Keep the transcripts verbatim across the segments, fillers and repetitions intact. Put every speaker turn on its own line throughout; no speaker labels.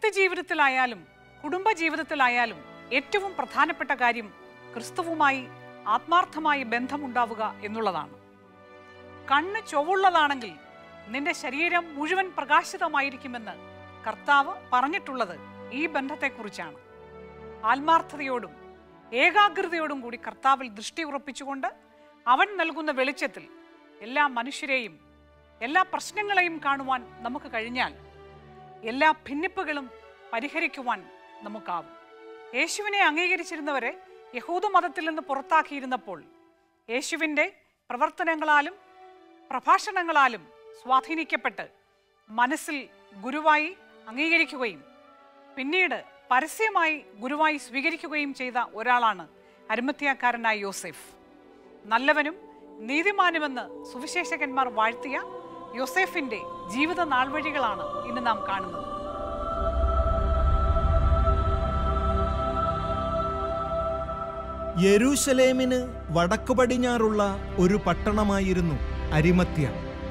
വ്യക്തിജീവിതത്തിലായാലും കുടുംബജീവിതത്തിലായാലും ഏറ്റവും പ്രധാനപ്പെട്ട കാര്യം ക്രിസ്തുവുമായി ആത്മാർത്ഥമായ ബന്ധമുണ്ടാവുക എന്നുള്ളതാണ്. കണ്ണ് ചൊവ്വുള്ളതാണെങ്കിൽ നിന്റെ ശരീരം മുഴുവൻ പ്രകാശിതമായിരിക്കുമെന്ന് കർത്താവ് പറഞ്ഞിട്ടുള്ളത് ഈ ബന്ധത്തെക്കുറിച്ചാണ്. ആത്മാർത്ഥതയോടും ഏകാഗ്രതയോടും കൂടി കർത്താവിൽ ദൃഷ്ടി ഉറപ്പിച്ചുകൊണ്ട് അവൻ നൽകുന്ന വെളിച്ചത്തിൽ എല്ലാ മനുഷ്യരെയും എല്ലാ പ്രശ്നങ്ങളെയും കാണുവാൻ നമുക്ക് കഴിഞ്ഞാൽ എല്ലാ ഭിന്നിപ്പുകളും പരിഹരിക്കുവാൻ നമുക്കാവും. യേശുവിനെ അംഗീകരിച്ചിരുന്നവരെ യഹൂദ മതത്തിൽ നിന്ന് പുറത്താക്കിയിരുന്നപ്പോൾ യേശുവിൻ്റെ പ്രവർത്തനങ്ങളാലും പ്രഭാഷണങ്ങളാലും സ്വാധീനിക്കപ്പെട്ട് മനസ്സിൽ ഗുരുവായി അംഗീകരിക്കുകയും പിന്നീട് പരസ്യമായി ഗുരുവായി സ്വീകരിക്കുകയും ചെയ്ത ഒരാളാണ് അരിമത്യാക്കാരനായ യോസേഫ്. നല്ലവനും നീതിമാനുമെന്ന് സുവിശേഷകന്മാർ വാഴ്ത്തിയ യോസേഫിൻ്റെ ജീവിത നാൾവഴികളാണ് ഇന്ന് നാം കാണുന്നത്.
യെരൂശലേമിന് വടക്കു പടിഞ്ഞാറുള്ള ഒരു പട്ടണമായിരുന്നു അരിമത്യ.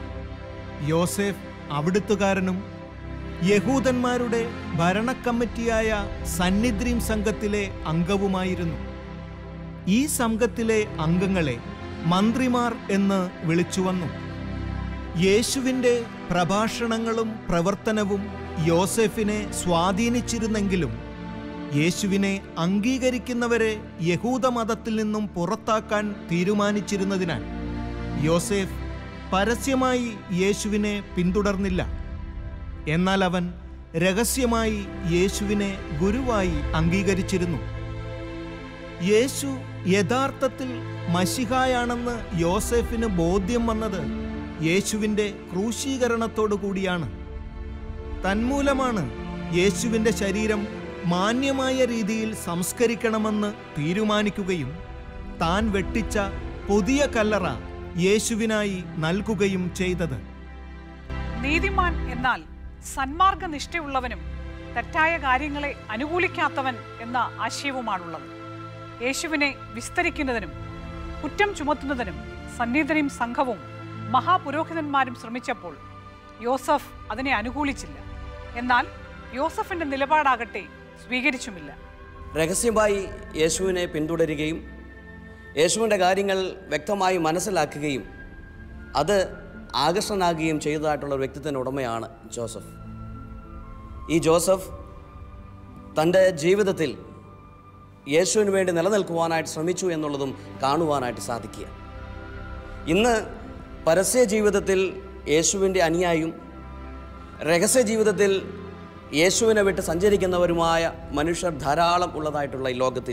യോസേഫ് അവിടുത്തുകാരനും യഹൂദന്മാരുടെ ഭരണക്കമ്മിറ്റിയായ സന്നിദ്രീം സംഘത്തിലെ അംഗവുമായിരുന്നു. ഈ സംഘത്തിലെ അംഗങ്ങളെ മന്ത്രിമാർ എന്ന് വിളിച്ചുവന്നു. യേശുവിൻ്റെ പ്രഭാഷണങ്ങളും പ്രവർത്തനവും യോസേഫിനെ സ്വാധീനിച്ചിരുന്നെങ്കിലും യേശുവിനെ അംഗീകരിക്കുന്നവരെ യഹൂദമതത്തിൽ നിന്നും പുറത്താക്കാൻ തീരുമാനിച്ചിരുന്നതിനാൽ യോസേഫ് പരസ്യമായി യേശുവിനെ പിന്തുടർന്നില്ല. എന്നാൽ അവൻ രഹസ്യമായി യേശുവിനെ ഗുരുവായി അംഗീകരിച്ചിരുന്നു. യേശു യഥാർത്ഥത്തിൽ മശിഹായാണെന്ന് യോസേഫിന് ബോധ്യം വന്നത് യേശുവിൻ്റെ ക്രൂശീകരണത്തോടു കൂടിയാണ്. തന്മൂലമാണ് യേശുവിൻ്റെ ശരീരം മാന്യമായ രീതിയിൽ സംസ്കരിക്കണമെന്ന് തീരുമാനിക്കുകയും താൻ വെട്ടിച്ച പുതിയ കല്ലറ യേശുവിനായി നൽകുകയും ചെയ്തത്.
നീതിമാൻ എന്നാൽ സന്മാർഗനിഷ്ഠയുള്ളവനും തെറ്റായ കാര്യങ്ങളെ അനുകൂലിക്കാത്തവൻ എന്ന ആശയവുമാണുള്ളത്. യേശുവിനെ വിസ്തരിക്കുന്നതിനും കുറ്റം ചുമത്തുന്നതിനും സന്നിധരും സംഘവും മഹാപുരോഹിതന്മാരും ശ്രമിച്ചപ്പോൾ യോസഫ് അതിനെ അനുകൂലിച്ചില്ല. എന്നാൽ യോസഫിന്റെ നിലപാടാകട്ടെ സ്വീകരിച്ചുമില്ല.
രഹസ്യമായി യേശുവിനെ പിന്തുടരുകയും യേശുവിൻ്റെ കാര്യങ്ങൾ വ്യക്തമായി മനസ്സിലാക്കുകയും അത് ആകർഷണനാകുകയും ചെയ്തതായിട്ടുള്ള ഒരു വ്യക്തിത്വത്തിൻ്റെ ഉടമയാണ് ജോസഫ്. ഈ ജോസഫ് തൻ്റെ ജീവിതത്തിൽ യേശുവിന് വേണ്ടി നിലനിൽക്കുവാനായിട്ട് ശ്രമിച്ചു എന്നുള്ളതും കാണുവാനായിട്ട് സാധിക്കുക. ഇന്ന് പരസ്യ ജീവിതത്തിൽ യേശുവിൻ്റെ അനുയായിയും രഹസ്യ ജീവിതത്തിൽ യേശുവിനെ വിട്ട് സഞ്ചരിക്കുന്നവരുമായ മനുഷ്യർ ധാരാളം ഉള്ളതായിട്ടുള്ള ഈ ലോകത്തിൽ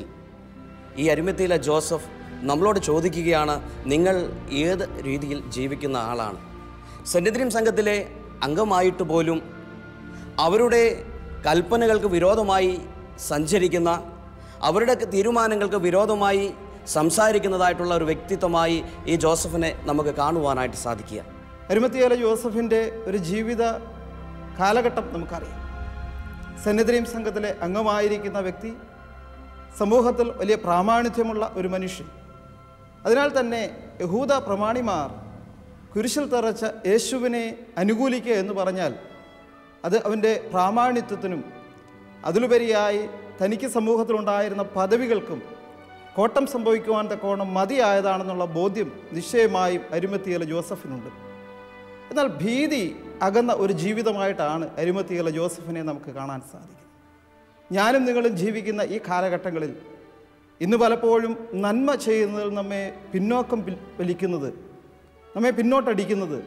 ഈ അരിമത്യയിലെ ജോസഫ് നമ്മളോട് ചോദിക്കുകയാണ്, നിങ്ങൾ ഏത് രീതിയിൽ ജീവിക്കുന്ന ആളാണ്? സന്നിധരും സംഘത്തിലെ അംഗമായിട്ട് പോലും അവരുടെ കൽപ്പനകൾക്ക് വിരോധമായി സഞ്ചരിക്കുന്ന, അവരുടെ തീരുമാനങ്ങൾക്ക് വിരോധമായി സംസാരിക്കുന്നതായിട്ടുള്ള ഒരു വ്യക്തിത്വമായി ഈ ജോസഫിനെ നമുക്ക് കാണുവാനായിട്ട് സാധിക്കുക.
അരിമത്യയിലെ ജോസഫിൻ്റെ ഒരു ജീവിത കാലഘട്ടം നമുക്കറിയാം. സന്നിധരും സംഘത്തിലെ അംഗമായിരിക്കുന്ന വ്യക്തി, സമൂഹത്തിൽ വലിയ പ്രാമാണിത്യമുള്ള ഒരു മനുഷ്യൻ. അതിനാൽ തന്നെ യഹൂദ പ്രമാണിമാർ കുരിശിൽ തറച്ച യേശുവിനെ അനുകൂലിക്കുക എന്ന് പറഞ്ഞാൽ അത് അവൻ്റെ പ്രാമാണിത്വത്തിനും അതിലുപരിയായി തനിക്ക് സമൂഹത്തിലുണ്ടായിരുന്ന പദവികൾക്കും കോട്ടം സംഭവിക്കുവാൻ തക്കോണം മതിയായതാണെന്നുള്ള ബോധ്യം നിശ്ചയമായും അരിമത്യയിലെ ജോസഫിനുണ്ട്. എന്നാൽ ഭീതി അകന്ന ഒരു ജീവിതമായിട്ടാണ് അരിമത്യയിലെ ജോസഫിനെ നമുക്ക് കാണാൻ സാധിക്കുന്നത്. ഞാനും നിങ്ങളും ജീവിക്കുന്ന ഈ കാലഘട്ടങ്ങളിൽ ഇന്ന് പലപ്പോഴും നന്മ ചെയ്യുന്നതിൽ നമ്മെ പിന്നോക്കം വലിക്കുന്നത്, നമ്മെ പിന്നോട്ടടിക്കുന്നത്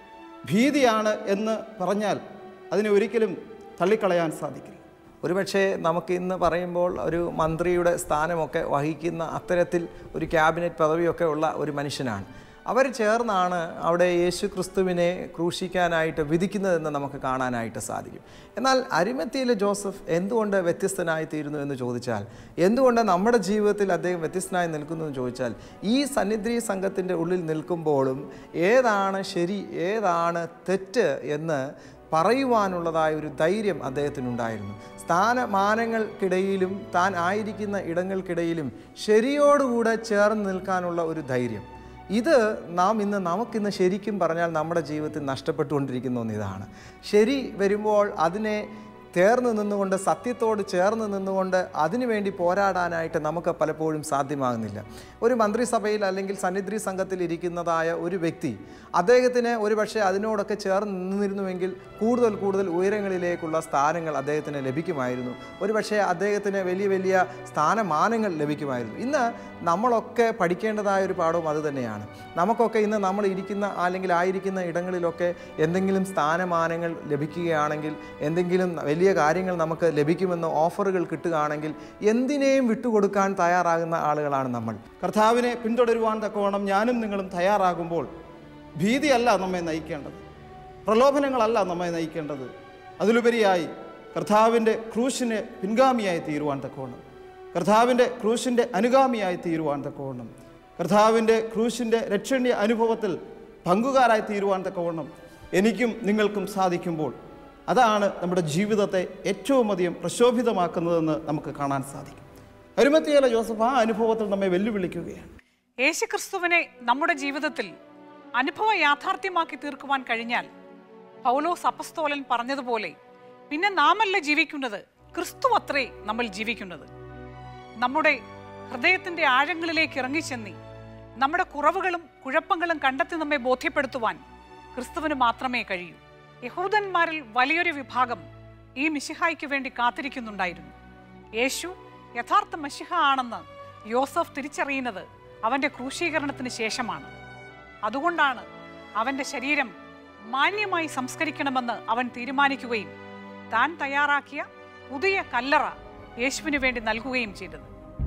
ഭീതിയാണ് എന്ന് പറഞ്ഞാൽ അതിനെ ഒരിക്കലും തള്ളിക്കളയാൻ സാധിക്കില്ല.
ഒരുപക്ഷെ നമുക്കിന്ന് പറയുമ്പോൾ ഒരു മന്ത്രിയുടെ സ്ഥാനമൊക്കെ വഹിക്കുന്ന അത്തരത്തിൽ ഒരു ക്യാബിനറ്റ് പദവിയൊക്കെ ഉള്ള ഒരു മനുഷ്യനാണ്. അവർ ചേർന്നാണ് അവിടെ യേശു ക്രിസ്തുവിനെ ക്രൂശിക്കാനായിട്ട് വിധിക്കുന്നതെന്ന് നമുക്ക് കാണാനായിട്ട് സാധിക്കും. എന്നാൽ അരിമത്യയിലെ ജോസഫ് എന്തുകൊണ്ട് വ്യത്യസ്തനായി തീരുന്നു എന്ന് ചോദിച്ചാൽ, എന്തുകൊണ്ട് നമ്മുടെ ജീവിതത്തിൽ അദ്ദേഹം വ്യത്യസ്തനായി നിൽക്കുന്നു എന്ന് ചോദിച്ചാൽ, ഈ സന്നിധി സംഘത്തിൻ്റെ ഉള്ളിൽ നിൽക്കുമ്പോഴും ഏതാണ് ശരി ഏതാണ് തെറ്റ് എന്ന് പറയുവാനുള്ളതായ ഒരു ധൈര്യം അദ്ദേഹത്തിനുണ്ടായിരുന്നു. സ്ഥാനമാനങ്ങൾക്കിടയിലും താൻ ആയിരിക്കുന്ന ഇടങ്ങൾക്കിടയിലും ശരിയോടുകൂടെ ചേർന്ന് നിൽക്കാനുള്ള ഒരു ധൈര്യം, ഇത് നാം ഇന്ന് നമുക്കിന്ന് ശരിക്കും പറഞ്ഞാൽ നമ്മുടെ ജീവിതത്തിൽ നഷ്ടപ്പെട്ടുകൊണ്ടിരിക്കുന്ന ഒന്നിതാണ്. ശരി വരുമ്പോൾ അതിനെ ചേർന്ന് നിന്നുകൊണ്ട്, സത്യത്തോട് ചേർന്ന് നിന്നുകൊണ്ട് അതിനുവേണ്ടി പോരാടാനായിട്ട് നമുക്ക് പലപ്പോഴും സാധ്യമാകുന്നില്ല. ഒരു മന്ത്രിസഭയിൽ അല്ലെങ്കിൽ സന്നിധി സംഘത്തിൽ ഇരിക്കുന്നതായ ഒരു വ്യക്തി, അദ്ദേഹത്തിന് ഒരു പക്ഷേ അതിനോടൊക്കെ ചേർന്ന് നിന്നിരുന്നുവെങ്കിൽ കൂടുതൽ കൂടുതൽ ഉയരങ്ങളിലേക്കുള്ള സ്ഥാനങ്ങൾ അദ്ദേഹത്തിന് ലഭിക്കുമായിരുന്നു. ഒരു പക്ഷേ അദ്ദേഹത്തിന് വലിയ വലിയ സ്ഥാനമാനങ്ങൾ ലഭിക്കുമായിരുന്നു. ഇന്ന് നമ്മളൊക്കെ പഠിക്കേണ്ടതായ ഒരു പാഠവും അത് തന്നെയാണ്. നമുക്കൊക്കെ ഇന്ന് നമ്മൾ ഇരിക്കുന്ന അല്ലെങ്കിൽ ആയിരിക്കുന്ന ഇടങ്ങളിലൊക്കെ എന്തെങ്കിലും സ്ഥാനമാനങ്ങൾ ലഭിക്കുകയാണെങ്കിൽ, എന്തെങ്കിലും വലിയ കാര്യങ്ങൾ നമുക്ക് ലഭിക്കുമെന്ന് ഓഫറുകൾ കിട്ടുകയാണെങ്കിൽ എന്തിനേയും വിട്ടുകൊടുക്കാൻ തയ്യാറാകുന്ന ആളുകളാണ് നമ്മൾ.
കർത്താവിനെ പിന്തുടരുവാൻ തക്കവണ്ണം ഞാനും നിങ്ങളും തയ്യാറാകുമ്പോൾ ഭീതിയല്ല നമ്മെ നയിക്കേണ്ടത്, പ്രലോഭനങ്ങളല്ല നമ്മെ നയിക്കേണ്ടത്. അതിലുപരിയായി കർത്താവിൻ്റെ ക്രൂശിന് പിൻഗാമിയായി തീരുവാൻ തക്കവണ്ണം, കർത്താവിൻ്റെ ക്രൂശിൻ്റെ അനുഗാമിയായി തീരുവാൻ തക്കവണ്ണം, കർത്താവിൻ്റെ ക്രൂശിൻ്റെ രക്ഷണീയ അനുഭവത്തിൽ പങ്കുകാരായി തീരുവാൻ തക്കവണ്ണം എനിക്കും നിങ്ങൾക്കും സാധിക്കുമ്പോൾ അതാണ് നമ്മുടെ ജീവിതത്തെ ഏറ്റവും അധികം പ്രശോഭിതമാക്കുന്നതെന്ന് നമുക്ക് കാണാൻ സാധിക്കും. അരിമത്തിയിലെ ജോസഫ് ആ അനുഭവത്തിൽ നമ്മെ വെല്ലുവിളിക്കുകയാണ്.
യേശുക്രിസ്തുവിനെ നമ്മുടെ ജീവിതത്തിൽ അനുഭവ യാഥാർത്ഥ്യമാക്കി തീർക്കുവാൻ കഴിഞ്ഞാൽ പൗലോസ് അപ്പസ്തോലൻ പറഞ്ഞതുപോലെ പിന്നെ നാമല്ല ജീവിക്കുന്നത്, ക്രിസ്തു അത്രേ നമ്മൾ ജീവിക്കുന്നത്. നമ്മുടെ ഹൃദയത്തിൻ്റെ ആഴങ്ങളിലേക്ക് ഇറങ്ങിച്ചെന്നി നമ്മുടെ കുറവുകളും കുഴപ്പങ്ങളും കണ്ടെത്തി നമ്മെ ബോധ്യപ്പെടുത്തുവാൻ ക്രിസ്തുവിന് മാത്രമേ കഴിയൂ. യഹൂദന്മാരിൽ വലിയൊരു വിഭാഗം ഈ മിശിഹായ്ക്ക് വേണ്ടി കാത്തിരിക്കുന്നുണ്ടായിരുന്നു. യേശു യഥാർത്ഥ മശിഹ ആണെന്ന് യോസഫ് തിരിച്ചറിയുന്നത് അവൻ്റെ ക്രൂശീകരണത്തിന് ശേഷമാണ്. അതുകൊണ്ടാണ് അവൻ്റെ ശരീരം മാന്യമായി സംസ്കരിക്കണമെന്ന് അവൻ തീരുമാനിക്കുകയും താൻ തയ്യാറാക്കിയ പുതിയ കല്ലറ യേശുവിന് വേണ്ടി നൽകുകയും ചെയ്തത്.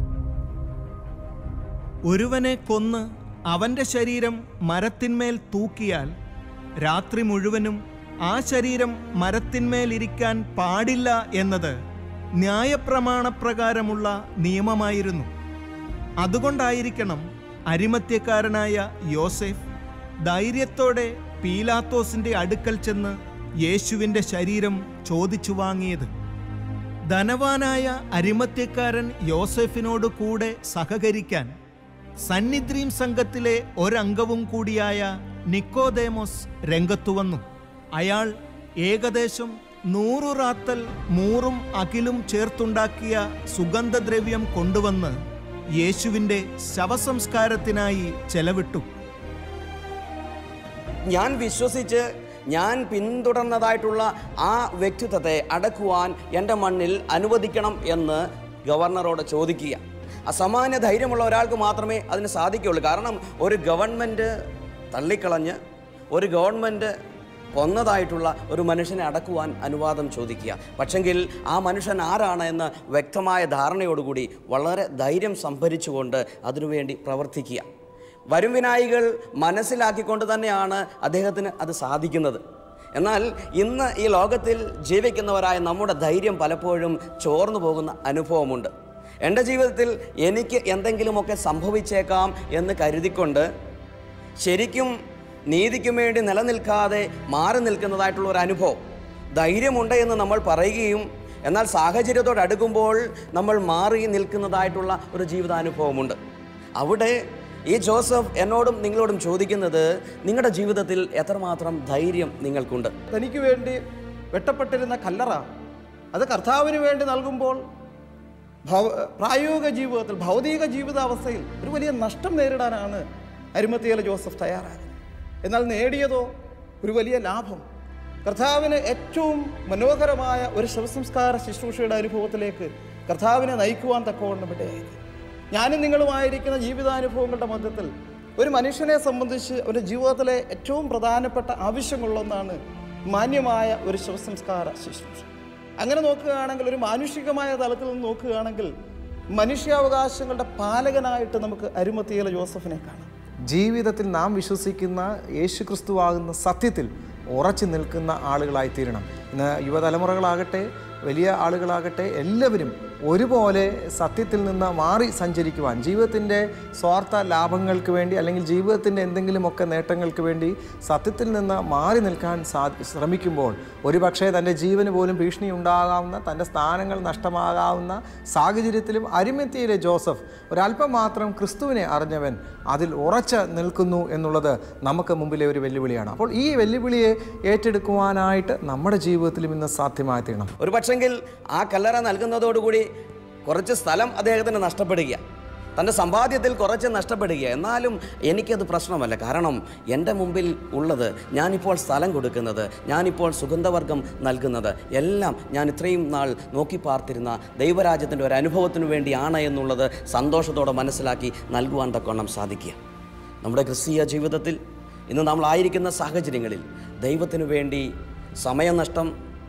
ഒരുവനെ കൊന്ന് അവൻ്റെ ശരീരം മരത്തിന്മേൽ തൂക്കിയാൽ രാത്രി മുഴുവനും ആ ശരീരം മരത്തിന്മേലിരിക്കാൻ പാടില്ല എന്നത് ന്യായപ്രമാണപ്രകാരമുള്ള നിയമമായിരുന്നു. അതുകൊണ്ടായിരിക്കണം അരിമത്യക്കാരനായ യോസേഫ് ധൈര്യത്തോടെ പീലാത്തോസിൻ്റെ അടുക്കൽ ചെന്ന് യേശുവിൻ്റെ ശരീരം ചോദിച്ചു വാങ്ങിയത്. ധനവാനായ അരിമത്യക്കാരൻ യോസേഫിനോട് കൂടെ സഹകരിക്കാൻ സന്നിദ്രീം സംഘത്തിലെ ഒരംഗവും കൂടിയായ നിക്കോദേമോസ് രംഗത്തു വന്നു. അയാൾ ഏകദേശം നൂറു റാത്തൽ മൂറും അകിലും ചേർത്തുണ്ടാക്കിയ സുഗന്ധദ്രവ്യം കൊണ്ടുവന്ന് യേശുവിൻ്റെ ശവസംസ്കാരത്തിനായി ചെലവിട്ടു.
ഞാൻ വിശ്വസിച്ച് ഞാൻ പിന്തുടർന്നതായിട്ടുള്ള ആ വ്യക്തിത്വത്തെ അടക്കുവാൻ എൻ്റെ മണ്ണിൽ അനുവദിക്കണം എന്ന് ഗവർണറോട് ചോദിക്കുക. അസാമാന്യ ധൈര്യമുള്ള ഒരാൾക്ക് മാത്രമേ അതിന് സാധിക്കുകയുള്ളൂ. കാരണം ഒരു ഗവൺമെൻറ് തള്ളിക്കളഞ്ഞ് ഒരു ഗവൺമെൻറ് കൊന്നതായിട്ടുള്ള ഒരു മനുഷ്യനെ അടക്കുവാൻ അനുവാദം ചോദിക്കുക. പക്ഷെങ്കിൽ ആ മനുഷ്യൻ ആരാണ് എന്ന് വ്യക്തമായ ധാരണയോടുകൂടി വളരെ ധൈര്യം സംഭരിച്ചുകൊണ്ട് അതിനുവേണ്ടി പ്രവർത്തിക്കുക. വരും വിനായികൾ മനസ്സിലാക്കിക്കൊണ്ട് തന്നെയാണ് അദ്ദേഹത്തിന് അത് സാധിക്കുന്നത്. എന്നാൽ ഇന്ന് ഈ ലോകത്തിൽ ജീവിക്കുന്നവരായ നമ്മുടെ ധൈര്യം പലപ്പോഴും ചോർന്നു പോകുന്ന അനുഭവമുണ്ട്. എൻ്റെ ജീവിതത്തിൽ എനിക്ക് എന്തെങ്കിലുമൊക്കെ സംഭവിച്ചേക്കാം എന്ന് കരുതിക്കൊണ്ട് ശരിക്കും നീതിക്കും വേണ്ടി നിലനിൽക്കാതെ മാറി നിൽക്കുന്നതായിട്ടുള്ള ഒരു അനുഭവം. ധൈര്യമുണ്ട് എന്ന് നമ്മൾ പറയുകയും എന്നാൽ സാഹചര്യത്തോട് അടുക്കുമ്പോൾ നമ്മൾ മാറി നിൽക്കുന്നതായിട്ടുള്ള ഒരു ജീവിതാനുഭവമുണ്ട്. അവിടെ ഈ ജോസഫ് എന്നോടും നിങ്ങളോടും ചോദിക്കുന്നത്, നിങ്ങളുടെ ജീവിതത്തിൽ എത്രമാത്രം ധൈര്യം നിങ്ങൾക്കുണ്ട്?
തനിക്ക് വേണ്ടി വെട്ടപ്പെട്ടിരുന്ന കല്ലറ അത് കർത്താവിന് വേണ്ടി നൽകുമ്പോൾ പ്രായോഗിക ജീവിതത്തിൽ, ഭൗതിക ജീവിതാവസ്ഥയിൽ ഒരു വലിയ നഷ്ടം നേരിടാനാണ് അരിമത്തിയിലെ ജോസഫ് തയ്യാറായത്. എന്നാൽ നേടിയതോ ഒരു വലിയ ലാഭം. കർത്താവിന് ഏറ്റവും മനോഹരമായ ഒരു ശവസംസ്കാര ശുശ്രൂഷയുടെ അനുഭവത്തിലേക്ക് കർത്താവിനെ നയിക്കുവാൻ തക്കവണ്ണം ഇടയായി. ഞാനും നിങ്ങളുമായിരിക്കുന്ന ജീവിതാനുഭവങ്ങളുടെ മധ്യത്തിൽ ഒരു മനുഷ്യനെ സംബന്ധിച്ച് അവരുടെ ജീവിതത്തിലെ ഏറ്റവും പ്രധാനപ്പെട്ട ആവശ്യമുള്ളൊന്നാണ് മാന്യമായ ഒരു ശവസംസ്കാര ശുശ്രൂഷ. അങ്ങനെ നോക്കുകയാണെങ്കിൽ, ഒരു മാനുഷികമായ തലത്തിൽ നിന്ന് നോക്കുകയാണെങ്കിൽ മനുഷ്യാവകാശങ്ങളുടെ പാലകനായിട്ട് നമുക്ക് അരിമത്തിയിലെ ജോസഫിനെ കാണാം.
ജീവിതത്തിൽ നാം വിശ്വസിക്കുന്ന യേശുക്രിസ്തുവാകുന്ന സത്യത്തിൽ ഉറച്ചു നിൽക്കുന്ന ആളുകളായിത്തീരണം. ഇന്ന് യുവതലമുറകളാകട്ടെ വലിയ ആളുകളാകട്ടെ എല്ലാവരും ഒരുപോലെ സത്യത്തിൽ നിന്ന് മാറി സഞ്ചരിക്കുവാൻ, ജീവിതത്തിൻ്റെ സ്വാർത്ഥ ലാഭങ്ങൾക്ക് വേണ്ടി അല്ലെങ്കിൽ ജീവിതത്തിൻ്റെ എന്തെങ്കിലുമൊക്കെ നേട്ടങ്ങൾക്ക് വേണ്ടി സത്യത്തിൽ നിന്ന് മാറി നിൽക്കാൻ സാ ശ്രമിക്കുമ്പോൾ ഒരുപക്ഷെ തൻ്റെ ജീവന് പോലും ഭീഷണി ഉണ്ടാകാവുന്ന, തൻ്റെ സ്ഥാനങ്ങൾ നഷ്ടമാകാവുന്ന സാഹചര്യത്തിലും അരിമത്യയിലെ ജോസഫ് ഒരല്പം മാത്രം ക്രിസ്തുവിനെ അറിഞ്ഞവൻ അതിൽ ഉറച്ചു നിൽക്കുന്നു എന്നുള്ളത് നമുക്ക് മുമ്പിലെ ഒരു വെല്ലുവിളിയാണ്. അപ്പോൾ ഈ വെല്ലുവിളിയെ ഏറ്റെടുക്കുവാനായിട്ട് നമ്മുടെ ജീവിതത്തിലും ഇന്ന് സാധ്യമായി തീരണം.
ഒരു പക്ഷെങ്കിൽ ആ കല്ലറ നൽകുന്നതോടുകൂടി കുറച്ച് സ്ഥലം അദ്ദേഹത്തിന് നഷ്ടപ്പെടുക, തൻ്റെ സമ്പാദ്യത്തിൽ കുറച്ച് നഷ്ടപ്പെടുക. എന്നാലും എനിക്കത് പ്രശ്നമല്ല. കാരണം എൻ്റെ മുമ്പിൽ ഉള്ളത്, ഞാനിപ്പോൾ സ്ഥലം കൊടുക്കുന്നത്, ഞാനിപ്പോൾ സുഗന്ധവർഗം നൽകുന്നത് എല്ലാം ഞാൻ ഇത്രയും നാൾ നോക്കി പാർത്തിരുന്ന ദൈവരാജ്യത്തിൻ്റെ ഒരു അനുഭവത്തിനു വേണ്ടിയാണ് എന്നുള്ളത് സന്തോഷത്തോടെ മനസ്സിലാക്കി നൽകുവാൻ തക്കവണ്ണം സാധിക്കുക. നമ്മുടെ ക്രിസ്തീയ ജീവിതത്തിൽ ഇന്ന് നമ്മളായിരിക്കുന്ന സാഹചര്യങ്ങളിൽ ദൈവത്തിനു വേണ്ടി സമയനഷ്ടം,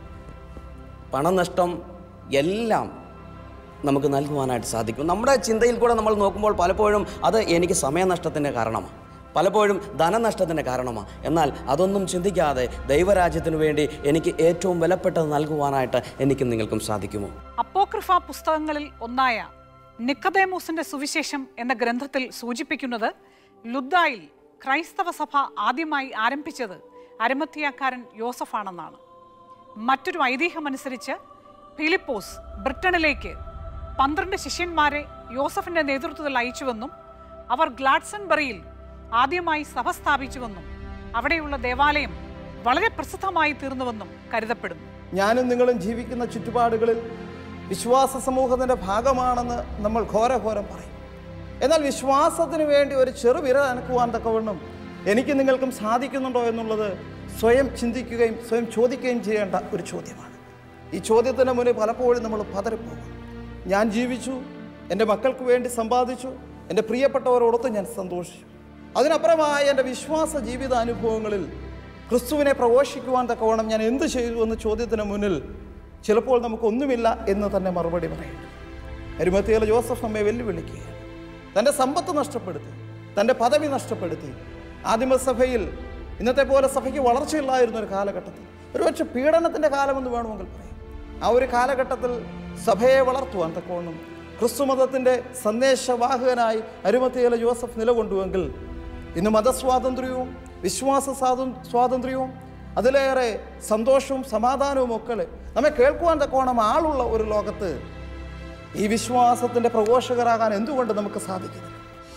പണനഷ്ടം എല്ലാം നമുക്ക് നൽകുവാനായിട്ട് സാധിക്കും. നമ്മുടെ ചിന്തയിൽ കൂടെ നമ്മൾ നോക്കുമ്പോൾ പലപ്പോഴും അത് എനിക്ക് സമയനഷ്ടത്തിൻ്റെ കാരണമാണ്, പലപ്പോഴും ധനനഷ്ടത്തിൻ്റെ കാരണമാണ്. എന്നാൽ അതൊന്നും ചിന്തിക്കാതെ ദൈവരാജ്യത്തിനു വേണ്ടി എനിക്ക് ഏറ്റവും വിലപ്പെട്ടത് നൽകുവാനായിട്ട് എനിക്കും നിങ്ങൾക്കും സാധിക്കുമോ?
അപ്പോക്രിഫ പുസ്തകങ്ങളിൽ ഒന്നായ നിക്കദേമോസിന്റെ സുവിശേഷം എന്ന ഗ്രന്ഥത്തിൽ സൂചിപ്പിക്കുന്നത് ലുദ്ദായിൽ ക്രൈസ്തവ സഭ ആദ്യമായി ആരംഭിച്ചത് അരിമത്ഥ്യക്കാരൻ യോസഫാണെന്നാണ്. മറ്റൊരു ഐതിഹ്യമനുസരിച്ച് ഫിലിപ്പോസ് ബ്രിട്ടനിലേക്ക് പന്ത്രണ്ട് ശിഷ്യന്മാരെ യോസഫിന്റെ നേതൃത്വത്തിൽ അയച്ചുവെന്നും അവർ ഗ്ലാഡ്സൺബറിയിൽ ആദ്യമായി സഭ സ്ഥാപിച്ചുവെന്നും അവിടെയുള്ള ദേവാലയം വളരെ പ്രസിദ്ധമായി തീർന്നുവെന്നും കരുതപ്പെടുന്നു.
ഞാനും നിങ്ങളും ജീവിക്കുന്ന ചുറ്റുപാടുകളിൽ വിശ്വാസ സമൂഹത്തിൻ്റെ ഭാഗമാണെന്ന് നമ്മൾ ഘോരഘോരം പറയും. എന്നാൽ വിശ്വാസത്തിന് വേണ്ടി ഒരു ചെറു വിരൽ അനക്കുവാൻ തക്കവണ്ണം എനിക്ക് നിങ്ങൾക്കും സാധിക്കുന്നുണ്ടോ എന്നുള്ളത് സ്വയം ചിന്തിക്കുകയും സ്വയം ചോദിക്കുകയും ചെയ്യേണ്ട ഒരു ചോദ്യമാണ്. ഈ ചോദ്യത്തിന് മുന്നിൽ പലപ്പോഴും നമ്മൾ പതറിപ്പോകും. ഞാൻ ജീവിച്ചു, എൻ്റെ മക്കൾക്ക് വേണ്ടി സമ്പാദിച്ചു, എൻ്റെ പ്രിയപ്പെട്ടവരോടൊത്ത് ഞാൻ സന്തോഷിച്ചു. അതിനപ്പുറമായ എൻ്റെ വിശ്വാസ ജീവിതാനുഭവങ്ങളിൽ ക്രിസ്തുവിനെ പ്രഘോഷിക്കുവാൻ തക്കവണ്ണം ഞാൻ എന്ത് ചെയ്തു എന്ന ചോദ്യത്തിന് മുന്നിൽ ചിലപ്പോൾ നമുക്കൊന്നുമില്ല എന്ന് തന്നെ മറുപടി പറയേണ്ടി. അരിമത്ഥ്യയിലെ ജോസഫ് നമ്മെ വെല്ലുവിളിക്കുകയാണ്. തൻ്റെ സമ്പത്ത് നഷ്ടപ്പെടുത്തി, തൻ്റെ പദവി നഷ്ടപ്പെടുത്തി. ആദിമസഭയിൽ ഇന്നത്തെ പോലെ സഭയ്ക്ക് വളർച്ചയില്ലായിരുന്ന ഒരു കാലഘട്ടത്തിൽ, ഒരുപക്ഷെ പീഡനത്തിൻ്റെ കാലമെന്ന് വേണമെങ്കിൽ പറയും, ആ ഒരു കാലഘട്ടത്തിൽ സഭയെ വളർത്തുവാൻ തക്കവണ്ണം ക്രിസ്തുമതത്തിൻ്റെ സന്ദേശവാഹകനായി അരിമത്ഥ്യയിലെ ജോസഫ് നിലകൊണ്ടുവെങ്കിൽ ഇന്ന് മതസ്വാതന്ത്ര്യവും വിശ്വാസ സ്വാതന്ത്ര്യവും അതിലേറെ സന്തോഷവും സമാധാനവും ഒക്കെ നമ്മെ കേൾക്കുവാൻ തക്കവണ്ണം ആളുള്ള ഒരു ലോകത്ത് ഈ വിശ്വാസത്തിൻ്റെ പ്രഘോഷകരാകാൻ എന്തുകൊണ്ട് നമുക്ക് സാധിക്കുന്നില്ല?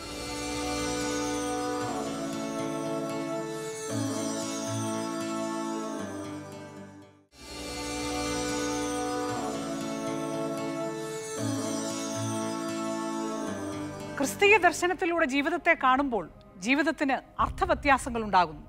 ക്രിസ്തീയ ദർശനത്തിലൂടെ ജീവിതത്തെ കാണുമ്പോൾ ജീവിതത്തിന് അർത്ഥവ്യത്യാസങ്ങൾ ഉണ്ടാകുന്നു.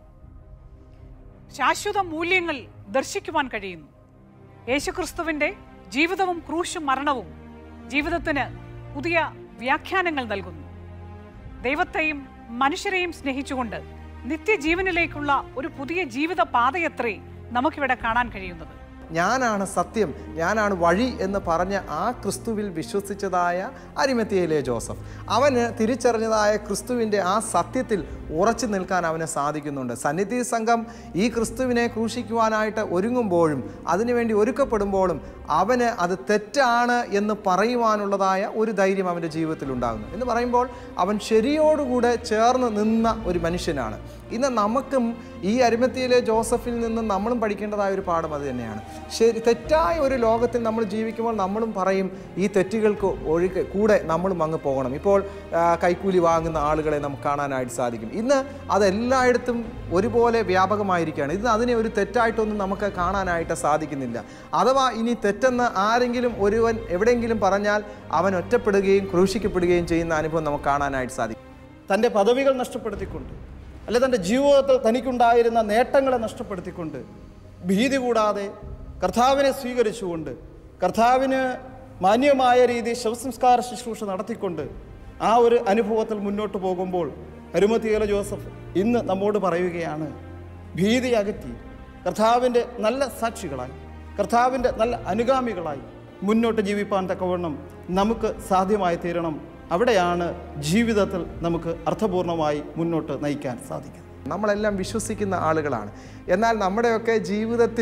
ശാശ്വത മൂല്യങ്ങൾ ദർശിക്കുവാൻ കഴിയുന്നു. യേശുക്രിസ്തുവിൻ്റെ ജീവിതവും ക്രൂശും മരണവും ജീവിതത്തിന് പുതിയ വ്യാഖ്യാനങ്ങൾ നൽകുന്നു. ദൈവത്തെയും മനുഷ്യരെയും സ്നേഹിച്ചുകൊണ്ട് നിത്യജീവനിലേക്കുള്ള ഒരു പുതിയ ജീവിത പാതയത്രേ നമുക്കിവിടെ കാണാൻ കഴിയുന്നത്.
ഞാനാണ് സത്യം, ഞാനാണ് വഴി എന്ന് പറഞ്ഞ ആ ക്രിസ്തുവിൽ വിശ്വസിച്ചതായ അരിമത്ഥ്യയിലെ ജോസഫ്, അവന് തിരിച്ചറിഞ്ഞതായ ക്രിസ്തുവിൻ്റെ ആ സത്യത്തിൽ ഉറച്ചു നിൽക്കാൻ അവന് സാധിക്കുന്നുണ്ട്. സന്നിധി സംഘം ഈ ക്രിസ്തുവിനെ ക്രൂശിക്കുവാനായിട്ട് ഒരുങ്ങുമ്പോഴും അതിനുവേണ്ടി ഒരുക്കപ്പെടുമ്പോഴും അവന് അത് തെറ്റാണ് എന്ന് പറയുവാനുള്ളതായ ഒരു ധൈര്യം അവൻ്റെ ജീവിതത്തിൽ ഉണ്ടാകുന്നു. എന്ന് പറയുമ്പോൾ അവൻ ശരിയോടുകൂടെ ചേർന്ന് നിന്ന ഒരു മനുഷ്യനാണ്. ഇന്ന് നമുക്കും ഈ അരിമത്ഥ്യയിലെ ജോസഫിൽ നിന്നും നമ്മളും പഠിക്കേണ്ടതായ ഒരു പാഠം അത് തന്നെയാണ്. ശരി, തെറ്റായ ഒരു ലോകത്തിൽ നമ്മൾ ജീവിക്കുമ്പോൾ നമ്മളും പറയും ഈ തെറ്റുകൾക്ക് ഒഴുകെ കൂടെ നമ്മളും അങ്ങ് പോകണം. ഇപ്പോൾ കൈക്കൂലി വാങ്ങുന്ന ആളുകളെ നമുക്ക് കാണാനായിട്ട് സാധിക്കും. ഇന്ന് അതെല്ലായിടത്തും ഒരുപോലെ വ്യാപകമായിരിക്കുകയാണ്. ഇന്ന് അതിനെ ഒരു തെറ്റായിട്ടൊന്നും നമുക്ക് കാണാനായിട്ട് സാധിക്കുന്നില്ല. അഥവാ ഇനി തെറ്റെന്ന് ആരെങ്കിലും ഒരുവൻ എവിടെയെങ്കിലും പറഞ്ഞാൽ അവൻ ഒറ്റപ്പെടുകയും ക്രൂശിക്കപ്പെടുകയും ചെയ്യുന്ന അനുഭവം നമുക്ക് കാണാനായിട്ട് സാധിക്കും.
തൻ്റെ പദവികൾ നഷ്ടപ്പെടുത്തിക്കൊണ്ട്, അല്ലെ തൻ്റെ ജീവിതത്തിൽ തനിക്കുണ്ടായിരുന്ന നേട്ടങ്ങളെ നഷ്ടപ്പെടുത്തിക്കൊണ്ട്, ഭീതി കൂടാതെ കർത്താവിനെ സ്വീകരിച്ചുകൊണ്ട്, കർത്താവിന് മാന്യമായ രീതിയിൽ ശവസംസ്കാര ശുശ്രൂഷ നടത്തിക്കൊണ്ട് ആ ഒരു അനുഭവത്തിൽ മുന്നോട്ട് പോകുമ്പോൾ അരിമത്ഥ്യയിലെ ജോസഫ് ഇന്ന് നമ്മോട് പറയുകയാണ്, ഭീതി അകറ്റി കർത്താവിൻ്റെ നല്ല സാക്ഷികളായി, കർത്താവിൻ്റെ നല്ല അനുഗാമികളായി മുന്നോട്ട് ജീവിപ്പാൻ തക്കവണ്ണം നമുക്ക് സാധ്യമായി തീരണം. അവിടെയാണ് ജീവിതത്തിൽ നമുക്ക് അർത്ഥപൂർണമായി മുന്നോട്ട് നയിക്കാൻ സാധിക്കുന്നത്.
നമ്മളെല്ലാം വിശ്വസിക്കുന്ന ആളുകളാണ്. എന്നാൽ നമ്മുടെയൊക്കെ ജീവിതത്തിൽ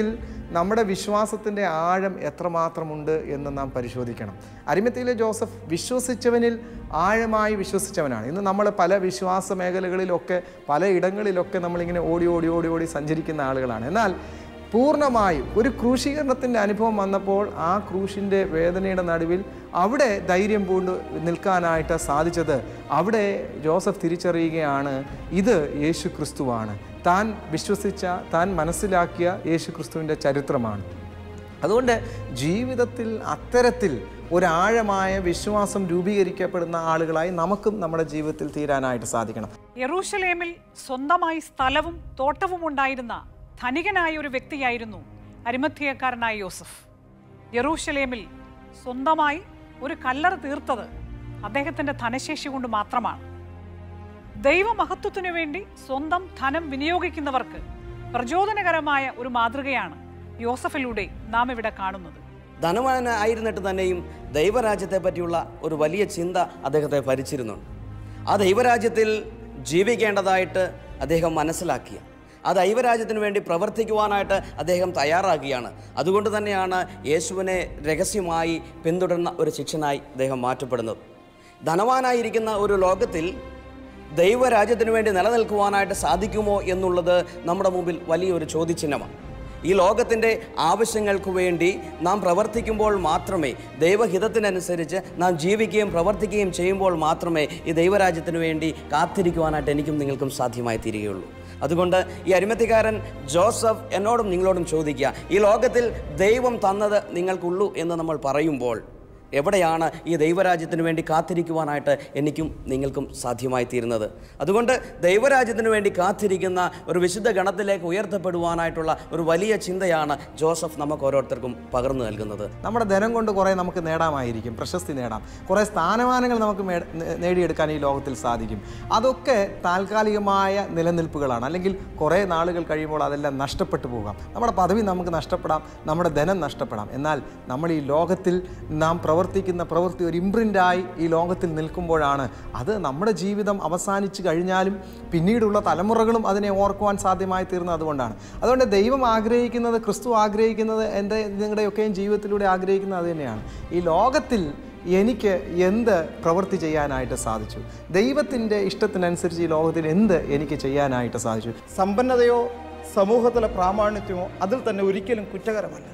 നമ്മുടെ വിശ്വാസത്തിൻ്റെ ആഴം എത്രമാത്രമുണ്ട് എന്ന് നാം പരിശോധിക്കണം. അരിമത്തിയിലെ ജോസഫ് വിശ്വസിച്ചവനിൽ ആഴമായി വിശ്വസിച്ചവനാണ്. ഇന്ന് നമ്മൾ പല വിശ്വാസ മേഖലകളിലൊക്കെ പല ഇടങ്ങളിലൊക്കെ നമ്മളിങ്ങനെ ഓടി ഓടി ഓടി ഓടി സഞ്ചരിക്കുന്ന ആളുകളാണ്. എന്നാൽ പൂർണ്ണമായും ഒരു ക്രൂശീകരണത്തിൻ്റെ അനുഭവം വന്നപ്പോൾ ആ ക്രൂശിൻ്റെ വേദനയുടെ നടുവിൽ അവിടെ ധൈര്യം പൂണ്ട് നിൽക്കാനായിട്ട് സാധിച്ചത്, അവിടെ ജോസഫ് തിരിച്ചറിയുകയാണ് ഇത് യേശു ക്രിസ്തുവാണ്, താൻ വിശ്വസിച്ച താൻ മനസ്സിലാക്കിയ യേശു ക്രിസ്തുവിൻ്റെ ചരിത്രമാണ്. അതുകൊണ്ട് ജീവിതത്തിൽ അത്തരത്തിൽ ഒരാഴമായ വിശ്വാസം രൂപീകരിക്കപ്പെടുന്ന ആളുകളായി നമുക്കും നമ്മുടെ ജീവിതത്തിൽ തീരാനായിട്ട് സാധിക്കണം.
യെരൂശലേമിൽ സ്വന്തമായി സ്ഥലവും തോട്ടവും ഉണ്ടായിരുന്ന ധനികനായ ഒരു വ്യക്തിയായിരുന്നു അരിമത്ഥ്യക്കാരനായ യോസഫ്. യെരൂശലേമിൽ സ്വന്തമായി ഒരു കല്ലറ തീർത്തത് അദ്ദേഹത്തിൻ്റെ ധനശേഷി കൊണ്ട് മാത്രമാണ്. ദൈവമഹത്വത്തിനു വേണ്ടി സ്വന്തം ധനം വിനിയോഗിക്കുന്നവർക്ക് പ്രചോദനകരമായ ഒരു മാതൃകയാണ് യോസഫിലൂടെ നാം ഇവിടെ കാണുന്നത്.
ധനവാനായിരുന്നിട്ട് തന്നെയും ദൈവരാജ്യത്തെ പറ്റിയുള്ള ഒരു വലിയ ചിന്ത അദ്ദേഹത്തെ ഭരിച്ചിരുന്നുണ്ട്. ആ ദൈവരാജ്യത്തിൽ ജീവിക്കേണ്ടതായിട്ട് അദ്ദേഹം മനസ്സിലാക്കിയ, ആ ദൈവരാജ്യത്തിന് വേണ്ടി പ്രവർത്തിക്കുവാനായിട്ട് അദ്ദേഹം തയ്യാറാകുകയാണ്. അതുകൊണ്ട് തന്നെയാണ് യേശുവിനെ രഹസ്യമായി പിന്തുടരുന്ന ഒരു ശിഷ്യനായി അദ്ദേഹം മാറ്റപ്പെടുന്നത്. ധനവാനായിരിക്കുന്ന ഒരു ലോകത്തിൽ ദൈവരാജ്യത്തിന് വേണ്ടി നിലനിൽക്കുവാനായിട്ട് സാധിക്കുമോ എന്നുള്ളത് നമ്മുടെ മുമ്പിൽ വലിയൊരു ചോദ്യചിഹ്നമാണ്. ഈ ലോകത്തിൻ്റെ ആവശ്യങ്ങൾക്ക് വേണ്ടി നാം പ്രവർത്തിക്കുമ്പോൾ മാത്രമേ, ദൈവഹിതത്തിനനുസരിച്ച് നാം ജീവിക്കുകയും പ്രവർത്തിക്കുകയും ചെയ്യുമ്പോൾ മാത്രമേ ഈ ദൈവരാജ്യത്തിന് വേണ്ടി കാത്തിരിക്കുവാനായിട്ട് എനിക്കും നിങ്ങൾക്കും സാധ്യമായി തീരുകയുള്ളൂ. അതുകൊണ്ട് ഈ അരിമത്ഥ്യക്കാരൻ ജോസഫ് എന്നോടും നിങ്ങളോടും ചോദിക്കുക, ഈ ലോകത്തിൽ ദൈവം തന്നത് നിങ്ങൾക്കുള്ളൂ എന്ന് നമ്മൾ പറയുമ്പോൾ എവിടെയാണ് ഈ ദൈവരാജ്യത്തിന് വേണ്ടി കാത്തിരിക്കുവാനായിട്ട് എനിക്കും നിങ്ങൾക്കും സാധ്യമായി തീരുന്നത്? അതുകൊണ്ട് ദൈവരാജ്യത്തിന് വേണ്ടി കാത്തിരിക്കുന്ന ഒരു വിശുദ്ധ ഗണത്തിലേക്ക് ഉയർത്തപ്പെടുവാനായിട്ടുള്ള ഒരു വലിയ ചിന്തയാണ് ജോസഫ് നമുക്ക് ഓരോരുത്തർക്കും പകർന്നു നൽകുന്നത്.
നമ്മുടെ ധനം കൊണ്ട് കുറേ നമുക്ക് നേടാമായിരിക്കും, പ്രശസ്തി നേടാം, കുറേ സ്ഥാനമാനങ്ങൾ നമുക്ക് നേടിയെടുക്കാൻ ഈ ലോകത്തിൽ സാധിക്കും. അതൊക്കെ താൽക്കാലികമായ നിലനിൽപ്പുകളാണ്. അല്ലെങ്കിൽ കുറേ നാളുകൾ കഴിയുമ്പോൾ അതെല്ലാം നഷ്ടപ്പെട്ടു പോകാം. നമ്മുടെ പദവി നമുക്ക് നഷ്ടപ്പെടാം, നമ്മുടെ ധനം നഷ്ടപ്പെടാം. എന്നാൽ നമ്മൾ ഈ ലോകത്തിൽ നാം പ്രവർത്തിക്കുന്ന പ്രവൃത്തി ഒരു ഇംപ്രിൻ്റായി ഈ ലോകത്തിൽ നിൽക്കുമ്പോഴാണ് അത് നമ്മുടെ ജീവിതം അവസാനിച്ച് കഴിഞ്ഞാലും പിന്നീടുള്ള തലമുറകളും അതിനെ ഓർക്കുവാൻ സാധ്യമായി തീർന്നത്. അതുകൊണ്ടാണ് അതുകൊണ്ട് ദൈവം ആഗ്രഹിക്കുന്നത്, ക്രിസ്തു ആഗ്രഹിക്കുന്നത്, എൻ്റെ നിങ്ങളുടെയൊക്കെയും ജീവിതത്തിലൂടെ ആഗ്രഹിക്കുന്നത് അത് തന്നെയാണ്. ഈ ലോകത്തിൽ എനിക്ക് എന്ത് പ്രവൃത്തി ചെയ്യാനായിട്ട് സാധിച്ചു, ദൈവത്തിൻ്റെ ഇഷ്ടത്തിനനുസരിച്ച് ഈ ലോകത്തിൽ എന്ത് എനിക്ക് ചെയ്യാനായിട്ട് സാധിച്ചു.
സമ്പന്നതയോ സമൂഹത്തിലെ പ്രാമാണിത്യമോ അതിൽ തന്നെ ഒരിക്കലും കുറ്റകരമല്ല.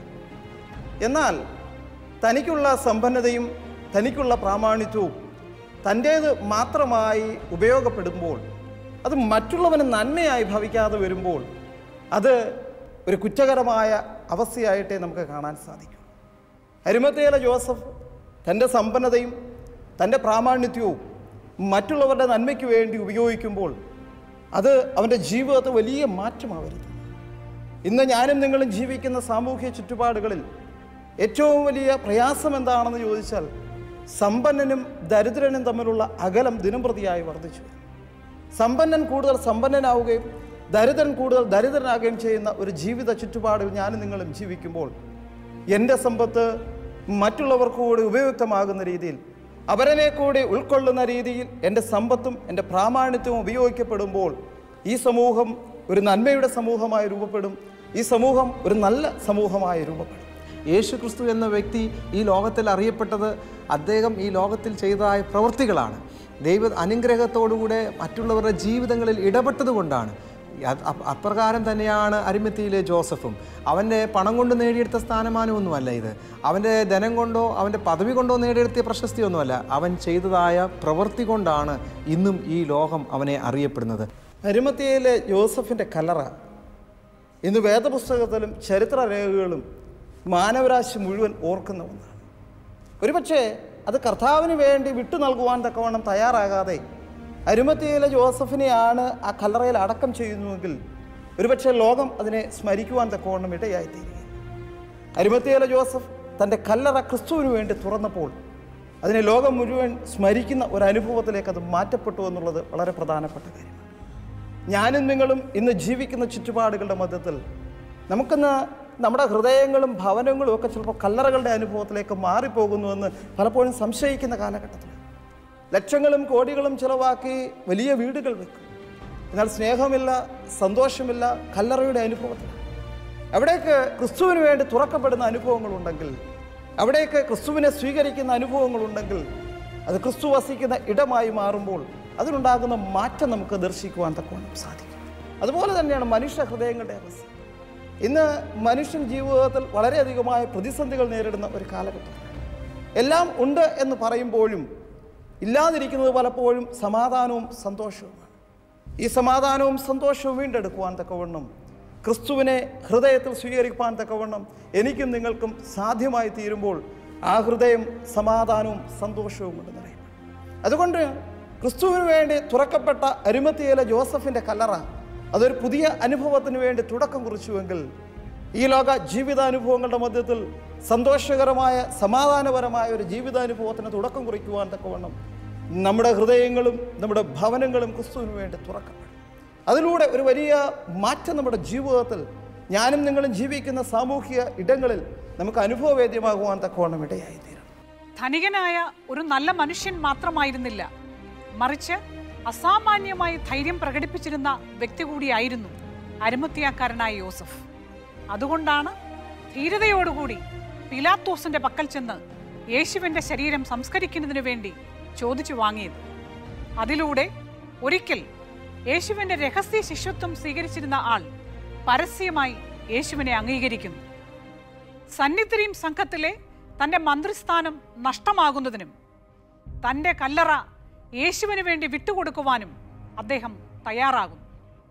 എന്നാൽ തനിക്കുള്ള സമ്പന്നതയും തനിക്കുള്ള പ്രാമാണിത്വവും തൻ്റേത് മാത്രമായി ഉപയോഗപ്പെടുമ്പോൾ, അത് മറ്റുള്ളവന് നന്മയായി ഭവിക്കാതെ വരുമ്പോൾ അത് ഒരു കുറ്റകരമായ അവസ്ഥയായിട്ടേ നമുക്ക് കാണാൻ സാധിക്കും. അരിമത്ഥ്യയിലെ ജോസഫ് തൻ്റെ സമ്പന്നതയും തൻ്റെ പ്രാമാണിത്യവും മറ്റുള്ളവരുടെ നന്മയ്ക്ക് വേണ്ടി ഉപയോഗിക്കുമ്പോൾ അത് അവൻ്റെ ജീവിതത്തെ വലിയ മാറ്റമാണ് വരുന്നത്. ഇന്ന് ഞാനും നിങ്ങളും ജീവിക്കുന്ന സാമൂഹ്യ ചുറ്റുപാടുകളിൽ ഏറ്റവും വലിയ പ്രയാസം എന്താണെന്ന് ചോദിച്ചാൽ സമ്പന്നനും ദരിദ്രനും തമ്മിലുള്ള അകലം ദിനംപ്രതിയായി വർദ്ധിച്ചു. സമ്പന്നൻ കൂടുതൽ സമ്പന്നനാവുകയും ദരിദ്രൻ കൂടുതൽ ദരിദ്രനാകുകയും ചെയ്യുന്ന ഒരു ജീവിത ചുറ്റുപാടിൽ ഞാനും നിങ്ങളും ജീവിക്കുമ്പോൾ എൻ്റെ സമ്പത്ത് മറ്റുള്ളവർക്ക് കൂടി ഉപയുക്തമാകുന്ന രീതിയിൽ, അവരെ കൂടി ഉൾക്കൊള്ളുന്ന രീതിയിൽ എൻ്റെ സമ്പത്തും എൻ്റെ പ്രാമാണിത്യവും ഉപയോഗിക്കപ്പെടുമ്പോൾ ഈ സമൂഹം ഒരു നന്മയുടെ സമൂഹമായി രൂപപ്പെടും. ഈ സമൂഹം ഒരു നല്ല സമൂഹമായി രൂപപ്പെടും.
യേശു ക്രിസ്തു എന്ന വ്യക്തി ഈ ലോകത്തിൽ അറിയപ്പെട്ടത് അദ്ദേഹം ഈ ലോകത്തിൽ ചെയ്തതായ പ്രവൃത്തികളാണ്. ദൈവ അനുഗ്രഹത്തോടുകൂടെ മറ്റുള്ളവരുടെ ജീവിതങ്ങളിൽ ഇടപെട്ടത് കൊണ്ടാണ്. അപ്രകാരം തന്നെയാണ് അരിമത്ഥ്യയിലെ ജോസഫും. അവൻ്റെ പണം കൊണ്ട് നേടിയെടുത്ത സ്ഥാനമാനമൊന്നുമല്ല ഇത്, അവൻ്റെ ധനം കൊണ്ടോ അവൻ്റെ പദവി കൊണ്ടോ നേടിയെടുത്തിയ പ്രശസ്തിയൊന്നുമല്ല, അവൻ ചെയ്തതായ പ്രവൃത്തി കൊണ്ടാണ് ഇന്നും ഈ ലോകം അവനെ അറിയപ്പെടുന്നത്.
അരിമത്ഥ്യയിലെ ജോസഫിൻ്റെ കല്ലറ ഇന്ന് വേദപുസ്തകത്തിലും ചരിത്രരേഖകളും മാനവരാശി മുഴുവൻ ഓർക്കുന്ന ഒന്നാണ്. ഒരുപക്ഷെ അത് കർത്താവിന് വേണ്ടി വിട്ടു നൽകുവാൻ തക്കവണ്ണം തയ്യാറാകാതെ അരിമത്ഥ്യയിലെ ജോസഫിനെയാണ് ആ കല്ലറയിൽ അടക്കം ചെയ്യുന്നുവെങ്കിൽ ഒരുപക്ഷെ ലോകം അതിനെ സ്മരിക്കുവാൻ തക്കവണ്ണം ഇടയായിത്തീരുകയും. അരിമത്ഥ്യയിലെ ജോസഫ് തൻ്റെ കല്ലറ ക്രിസ്തുവിന് വേണ്ടി തുറന്നപ്പോൾ അതിനെ ലോകം മുഴുവൻ സ്മരിക്കുന്ന ഒരു അനുഭവത്തിലേക്ക് അത് മാറ്റപ്പെട്ടു എന്നുള്ളത് വളരെ പ്രധാനപ്പെട്ട കാര്യമാണ്. ഞാനും നിങ്ങളും ഇന്ന് ജീവിക്കുന്ന ചുറ്റുപാടുകളുടെ മധ്യത്തിൽ നമുക്കിന്ന് നമ്മുടെ ഹൃദയങ്ങളും ഭവനങ്ങളും ഒക്കെ ചിലപ്പോൾ കല്ലറകളുടെ അനുഭവത്തിലേക്ക് മാറിപ്പോകുന്നുവെന്ന് പലപ്പോഴും സംശയിക്കുന്ന കാലഘട്ടത്തിൽ ലക്ഷങ്ങളും കോടികളും ചിലവാക്കി വലിയ വീടുകൾ വെക്കും. എന്നാൽ സ്നേഹമില്ല, സന്തോഷമില്ല, കല്ലറയുടെ അനുഭവത്തിൽ. അവിടേക്ക് ക്രിസ്തുവിന് വേണ്ടി തുറക്കപ്പെടുന്ന അനുഭവങ്ങളുണ്ടെങ്കിൽ, അവിടേക്ക് ക്രിസ്തുവിനെ സ്വീകരിക്കുന്ന അനുഭവങ്ങളുണ്ടെങ്കിൽ, അത് ക്രിസ്തു വസിക്കുന്ന ഇടമായി മാറുമ്പോൾ അതിനുണ്ടാകുന്ന മാറ്റം നമുക്ക് ദർശിക്കുവാൻ തക്കവണ്ണം സാധിക്കും. അതുപോലെ തന്നെയാണ് മനുഷ്യ ഹൃദയങ്ങളുടെ അവസ്ഥ. ഇന്ന് മനുഷ്യൻ ജീവിതത്തിൽ വളരെയധികമായ പ്രതിസന്ധികൾ നേരിടുന്ന ഒരു കാലഘട്ടം. എല്ലാം ഉണ്ട് എന്ന് പറയുമ്പോഴും ഇല്ലാതിരിക്കുന്നത് പലപ്പോഴും സമാധാനവും സന്തോഷവുമാണ്. ഈ സമാധാനവും സന്തോഷവും വീണ്ടെടുക്കുവാൻ തക്കവണ്ണം, ക്രിസ്തുവിനെ ഹൃദയത്തിൽ സ്വീകരിക്കാൻ തക്കവണ്ണം എനിക്കും നിങ്ങൾക്കും സാധ്യമായി തീരുമ്പോൾ ആ ഹൃദയം സമാധാനവും സന്തോഷവും കൊണ്ട് നിറയും. അതുകൊണ്ട് ക്രിസ്തുവിന് വേണ്ടി തുറക്കപ്പെട്ട അരിമത്തിയിലെ ജോസഫിൻ്റെ കല്ലറ അതൊരു പുതിയ അനുഭവത്തിന് വേണ്ടി തുടക്കം കുറിച്ചുവെങ്കിൽ, ഈ ലോക ജീവിതാനുഭവങ്ങളുടെ മധ്യത്തിൽ സന്തോഷകരമായ സമാധാനപരമായ ഒരു ജീവിതാനുഭവത്തിന് തുടക്കം കുറിക്കുവാൻ തക്കവണ്ണം നമ്മുടെ ഹൃദയങ്ങളും നമ്മുടെ ഭവനങ്ങളും ക്രിസ്തുവിന് വേണ്ടി തുറക്കപ്പെടും. അതിലൂടെ ഒരു വലിയ മാറ്റം നമ്മുടെ ജീവിതത്തിൽ, ഞാനും നിങ്ങളും ജീവിക്കുന്ന സാമൂഹിക ഇടങ്ങളിൽ നമുക്ക് അനുഭവവേദ്യമാകുവാൻ തക്കവണ്ണം ഇടയായിത്തീരണം.
ധനികനായ ഒരു നല്ല മനുഷ്യൻ മാത്രമായിരുന്നില്ല, മറിച്ച് അസാമാന്യമായി ധൈര്യം പ്രകടിപ്പിച്ചിരുന്ന വ്യക്തി കൂടിയായിരുന്നു അരിമത്തിയാക്കാരനായ യോസഫ്. അതുകൊണ്ടാണ് ധീരതയോടുകൂടി പീലാത്തോസിന്റെ പക്കൽ ചെന്ന് യേശുവിന്റെ ശരീരം സംസ്കരിക്കുന്നതിന് വേണ്ടി ചോദിച്ചു വാങ്ങിയത്. അതിലൂടെ ഒരിക്കൽ യേശുവിന്റെ രഹസ്യ ശിഷ്യത്വം സ്വീകരിച്ചിരുന്ന ആൾ പരസ്യമായി യേശുവിനെ അംഗീകരിക്കുന്നു. സന്നിധിയും സംഘത്തിലെ തൻ്റെ മന്ത്രിസ്ഥാനം നഷ്ടമാകുന്നതിനും തൻ്റെ കല്ലറ യേശുവിന് വേണ്ടി വിട്ടുകൊടുക്കുവാനും അദ്ദേഹം തയ്യാറാകുന്നു.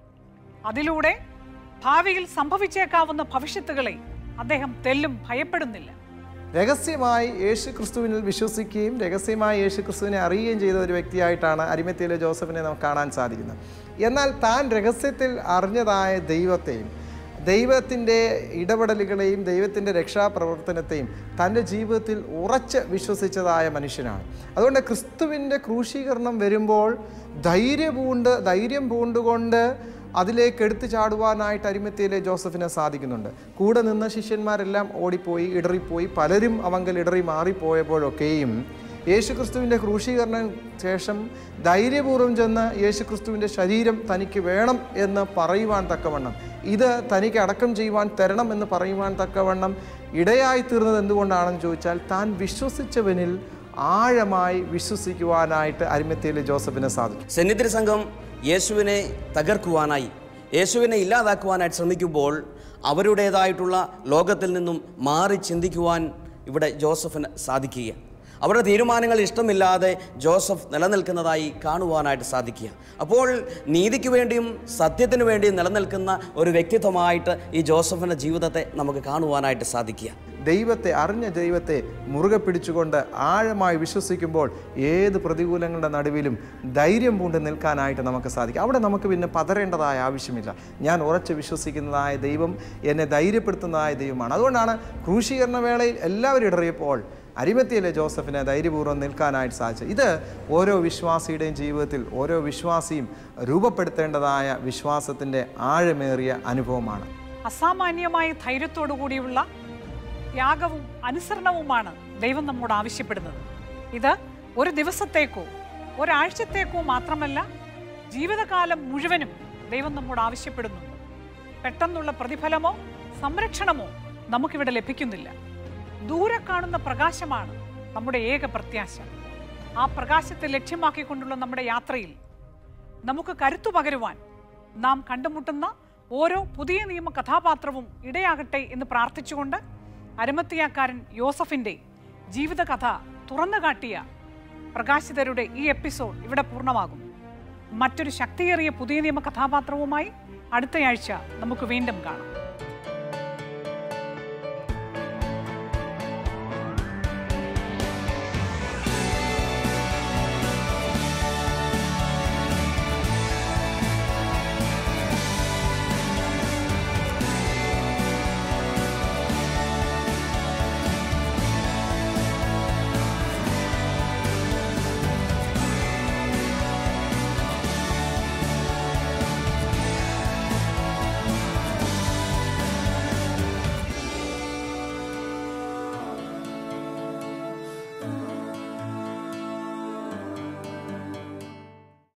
അതിലൂടെ ഭാവിയിൽ സംഭവിച്ചേക്കാവുന്ന ഭവിഷ്യത്തുകളെ അദ്ദേഹം തെല്ലും ഭയപ്പെടുന്നില്ല.
രഹസ്യമായി യേശു ക്രിസ്തുവിനിൽ വിശ്വസിക്കുകയും രഹസ്യമായി യേശു ക്രിസ്തുവിനെ അറിയുകയും ചെയ്ത ഒരു വ്യക്തിയായിട്ടാണ് അരിമത്തിയിലെ ജോസഫിനെ നമുക്ക് കാണാൻ സാധിക്കുന്നത്. എന്നാൽ താൻ രഹസ്യത്തിൽ അറിഞ്ഞതായ ദൈവത്തെയും ദൈവത്തിൻ്റെ ഇടപെടലുകളെയും ദൈവത്തിൻ്റെ രക്ഷാപ്രവർത്തനത്തെയും തൻ്റെ ജീവിതത്തിൽ ഉറച്ച് വിശ്വസിച്ചതായ മനുഷ്യനാണ്. അതുകൊണ്ട് ക്രിസ്തുവിൻ്റെ ക്രൂശീകരണം വരുമ്പോൾ ധൈര്യം പൂണ്ട് ധൈര്യം പൂണ്ടുകൊണ്ട് അതിലേക്ക് എടുത്തു ചാടുവാനായിട്ട് അരിമത്തിയിലെ ജോസഫിനെ സാധിക്കുന്നുണ്ട്. കൂടെ നിന്ന ശിഷ്യന്മാരെല്ലാം ഓടിപ്പോയി, ഇടറിപ്പോയി, പലരും അവങ്കൽ ഇടറി മാറിപ്പോയപ്പോഴൊക്കെയും യേശുക്രിസ്തുവിൻ്റെ ക്രൂശീകരണ ശേഷം ധൈര്യപൂർവ്വം ചെന്ന് യേശുക്രിസ്തുവിൻ്റെ ശരീരം തനിക്ക് വേണം എന്ന് പറയുവാൻ തക്കവണ്ണം, ഇത് തനിക്ക് അടക്കം ചെയ്യുവാൻ തരണം എന്ന് പറയുവാൻ തക്കവണ്ണം ഇടയായി തീർന്നത് എന്തുകൊണ്ടാണെന്ന് ചോദിച്ചാൽ, താൻ വിശ്വസിച്ചവനിൽ ആഴമായി വിശ്വസിക്കുവാനായിട്ട് അരിമത്തിയിലെ ജോസഫിനെ സാധിച്ചു.
സന്നിധി സംഘം യേശുവിനെ തകർക്കുവാനായി, യേശുവിനെ ഇല്ലാതാക്കുവാനായിട്ട് ശ്രമിക്കുമ്പോൾ അവരുടേതായിട്ടുള്ള ലോകത്തിൽ നിന്നും മാറി ചിന്തിക്കുവാൻ ഇവിടെ ജോസഫിന് സാധിക്കുക, അവരുടെ തീരുമാനങ്ങൾ ഇഷ്ടമില്ലാതെ ജോസഫ് നിലനിൽക്കുന്നതായി കാണുവാനായിട്ട് സാധിക്കുക. അപ്പോൾ നീതിക്ക് വേണ്ടിയും സത്യത്തിന് വേണ്ടിയും നിലനിൽക്കുന്ന ഒരു വ്യക്തിത്വമായിട്ട് ഈ ജോസഫിൻ്റെ ജീവിതത്തെ നമുക്ക് കാണുവാനായിട്ട് സാധിക്കുക.
ദൈവത്തെ അറിഞ്ഞ ദൈവത്തെ മുറുകെ പിടിച്ചുകൊണ്ട് ആഴമായി വിശ്വസിക്കുമ്പോൾ ഏത് പ്രതികൂലങ്ങളുടെ നടുവിലും ധൈര്യം പൂണ്ട് നിൽക്കാനായിട്ട് നമുക്ക് സാധിക്കും. അവിടെ നമുക്ക് പിന്നെ പതറേണ്ടതായ ആവശ്യമില്ല. ഞാൻ ഉറച്ച് വിശ്വസിക്കുന്നതായ ദൈവം എന്നെ ധൈര്യപ്പെടുത്തുന്നതായ ദൈവമാണ്. അതുകൊണ്ടാണ് ക്രൂശീകരണ വേളയിൽ എല്ലാവരും ഇടറിയപ്പോൾ അരിമത്തിയിലെ ജോസഫിനെ ധൈര്യപൂർവ്വം നിൽക്കാനായിട്ട് സാധിച്ചത്. ഇത് ഓരോ വിശ്വാസിയുടെയും ജീവിതത്തിൽ ഓരോ വിശ്വാസിയും രൂപപ്പെടുത്തേണ്ടതായ വിശ്വാസത്തിൻ്റെ ആഴമേറിയ അനുഭവമാണ്.
അസാമാന്യമായ ധൈര്യത്തോടു കൂടിയുള്ള ത്യാഗവും അനുസരണവുമാണ് ദൈവം നമ്മോട് ആവശ്യപ്പെടുന്നത്. ഇത് ഒരു ദിവസത്തേക്കോ ഒരാഴ്ചത്തേക്കോ മാത്രമല്ല, ജീവിതകാലം മുഴുവനും ദൈവം നമ്മോട് ആവശ്യപ്പെടുന്നു. പെട്ടെന്നുള്ള പ്രതിഫലമോ സംരക്ഷണമോ നമുക്കിവിടെ ലഭിക്കുന്നില്ല. ദൂരെ കാണുന്ന പ്രകാശമാണ് നമ്മുടെ ഏക പ്രത്യാശ. ആ പ്രകാശത്തെ ലക്ഷ്യമാക്കിക്കൊണ്ടുള്ള നമ്മുടെ യാത്രയിൽ നമുക്ക് കരുത്തു പകരുവാൻ നാം കണ്ടുമുട്ടുന്ന ഓരോ പുതിയ നിയമ കഥാപാത്രവും ഇടയാകട്ടെ എന്ന് പ്രാർത്ഥിച്ചുകൊണ്ട് അരിമത്തിയാക്കാരൻ യോസഫിൻ്റെ ജീവിതകഥ തുറന്നു കാട്ടിയ പ്രകാശിതരുടെ ഈ എപ്പിസോഡ് ഇവിടെ പൂർണ്ണമാകും. മറ്റൊരു ശക്തിയേറിയ പുതിയ നിയമ കഥാപാത്രവുമായി അടുത്തയാഴ്ച നമുക്ക് വീണ്ടും കാണാം.